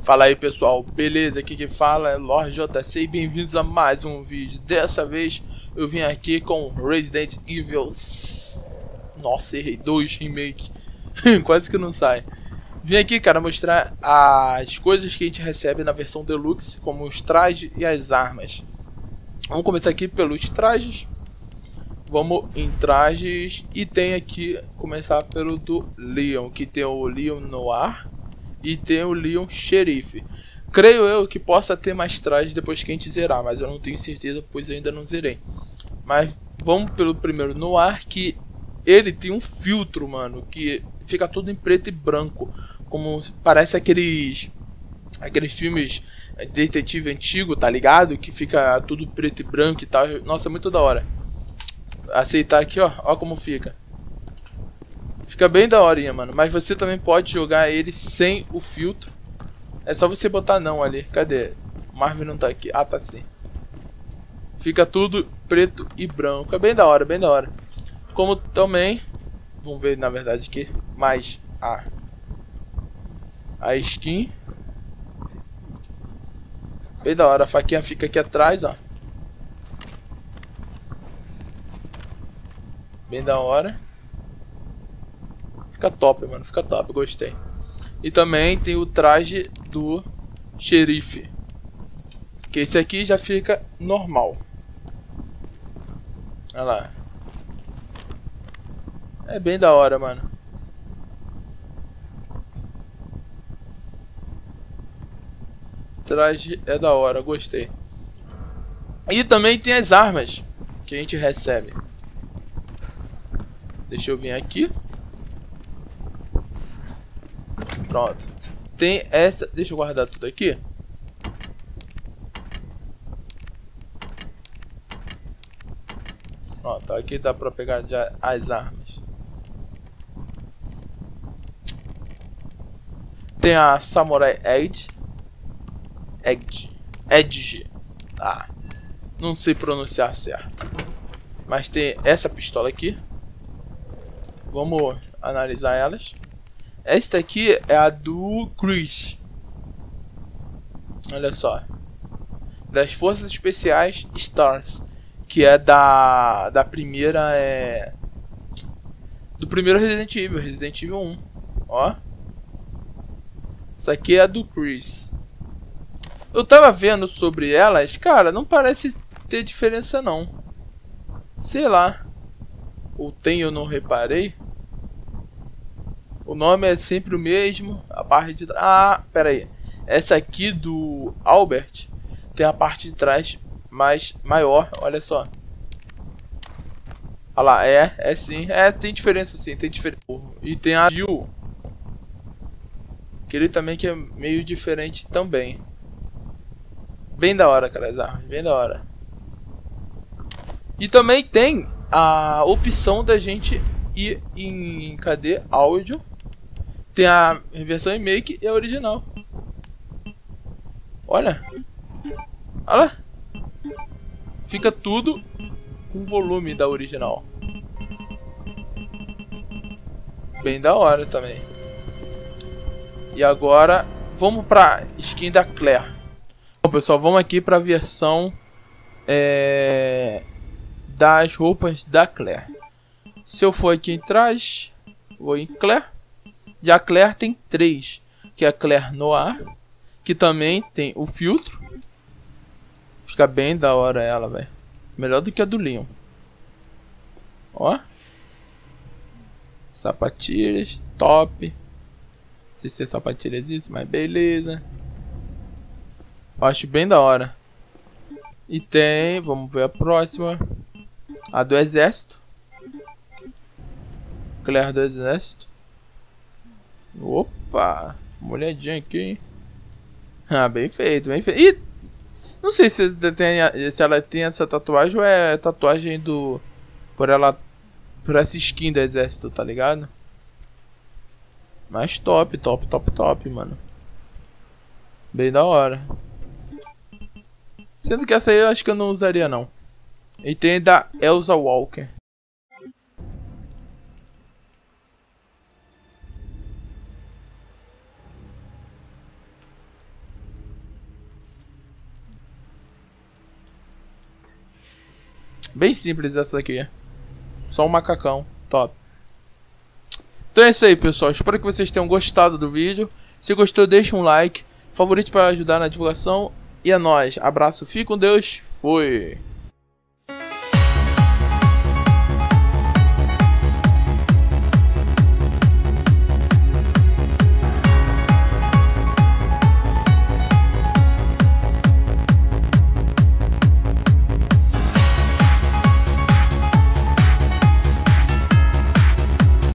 Fala aí pessoal, beleza? Aqui que fala é Lord JC e bem-vindos a mais um vídeo. Dessa vez eu vim aqui com Resident Evil... Nossa, errei, 2 Remake. Quase que não sai. Vim aqui, cara, mostrar as coisas que a gente recebe na versão Deluxe, como os trajes e as armas. Vamos começar aqui pelos trajes. Vamos em trajes e tem aqui, começar pelo do Leon, que tem o Leon Noir e tem o Leon Xerife. Creio eu que possa ter mais trajes depois que a gente zerar, mas eu não tenho certeza, pois eu ainda não zerei. Mas vamos pelo primeiro Noir, que ele tem um filtro, mano, que fica todo em preto e branco, como parece aqueles filmes de detetive antigo, tá ligado? Que fica tudo preto e branco e tal. Nossa, é muito da hora. Aceitar aqui, ó, ó como fica. Fica bem da horinha, mano. Mas você também pode jogar ele sem o filtro. É só você botar não ali. Cadê? O Marvin não tá aqui. Ah, tá sim. Fica tudo preto e branco. É bem da hora, bem da hora. Como também, vamos ver na verdade aqui, mais a skin. Bem da hora. A faquinha fica aqui atrás, ó. Bem da hora. Fica top, mano. Fica top. Gostei. E também tem o traje do xerife. Que esse aqui já fica normal. Olha lá. É bem da hora, mano. O traje é da hora. Gostei. E também tem as armas que a gente recebe. Deixa eu vir aqui. Pronto. Tem essa... Deixa eu guardar tudo aqui. Pronto, aqui dá pra pegar já as armas. Tem a Samurai Edge. Edge. Ah, não sei pronunciar certo. Mas tem essa pistola aqui. Vamos analisar elas. Esta aqui é a do Chris. Olha só. Das Forças Especiais Stars. Que é da primeira... do primeiro Resident Evil. Resident Evil 1. Ó. Essa aqui é a do Chris. Eu tava vendo sobre elas. Cara, não parece ter diferença não. Sei lá. Ou tem, eu não reparei. O nome é sempre o mesmo. A parte de trás... Ah, pera aí. Essa aqui do Albert tem a parte de trás mais maior. Olha só. Olha lá. É sim. É, tem diferença sim. Tem diferença. E tem a Jill. Que ele também que é meio diferente também. Bem da hora, cara, as armas. Bem da hora. E também tem a opção da gente ir em... Cadê? Áudio. Tem a versão remake e a original. Olha. Olha. Fica tudo com o volume da original. Bem da hora também. E agora vamos pra skin da Claire. Bom pessoal, vamos aqui pra versão das roupas da Claire. Se eu for aqui em trás, vou em Claire. E a Claire tem 3, que é a Claire Noir, que também tem o filtro. Fica bem da hora ela, velho. Melhor do que a do Leon. Ó. Sapatilhas, top. Não sei se é sapatilhas isso, mas beleza. Eu acho bem da hora. E tem, vamos ver a próxima. A do exército. Claire do exército. Opa, uma olhadinha aqui, hein? Ah, bem feito, bem feito. E não sei se ela tem essa tatuagem ou é tatuagem do... Por essa skin do exército, tá ligado? Mas top, mano. Bem da hora. Sendo que essa aí eu acho que eu não usaria não. E tem da Elsa Walker. Bem simples essa aqui. Só um macacão. Top. Então é isso aí, pessoal. Espero que vocês tenham gostado do vídeo. Se gostou, deixa um like. Favorite para ajudar na divulgação. E é nóis. Abraço. Fique com Deus. Fui.